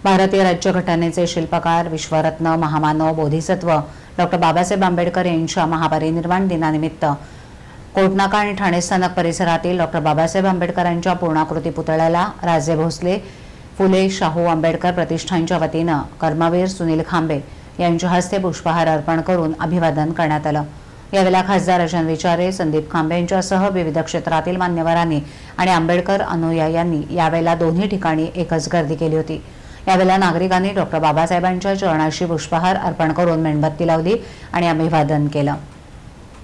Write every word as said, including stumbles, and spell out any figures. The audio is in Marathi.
भारतीय राज्यघटनेचे शिल्पकार, विश्वरत्न, महामानव, बोधिसत्व डॉक्टर बाबासाहेब आंबेडकर यांच्या महापरिनिर्वाण दिनानिमित्त कोटनाका आणि ठाणे स्थानक परिसरातील डॉक्टर बाबासाहेब आंबेडकरांच्या पूर्णाकृती पुतळ्याला राजे भोसले फुले शाहू आंबेडकर प्रतिष्ठानच्या वतीनं कर्मवीर सुनील खांबे यांच्या हस्ते पुष्पहार अर्पण करून अभिवादन करण्यात आलं। यावेळेला खासदार अजय विचारे, संदीप खांबे यांच्यासह विविध क्षेत्रातील मान्यवरांनी आणि आंबेडकर अनुयायांनी यावेळेला दोन्ही ठिकाणी एकच गर्दी केली होती। यावेळेला नागरिकांनी डॉक्टर बाबासाहेबांच्या चरणाशी पुष्पहार अर्पण करून मेणबत्ती लावली आणि अभिवादन केलं।